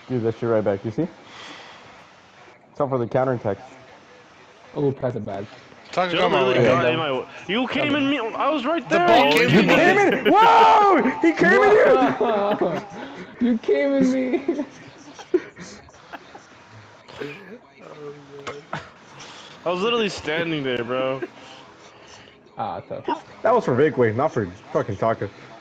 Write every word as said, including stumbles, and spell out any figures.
Dude, that shit right back. You see? It's all for the counterattack. Oh, pass it bad. Taka Jill got my really way. got in my way. You came in me. I was right there. ball You came He in me. came in! Whoa! He came in here! Wow. You came in me. I was literally standing there, bro. Ah, tough. That was for Vickway, not for fucking Taka.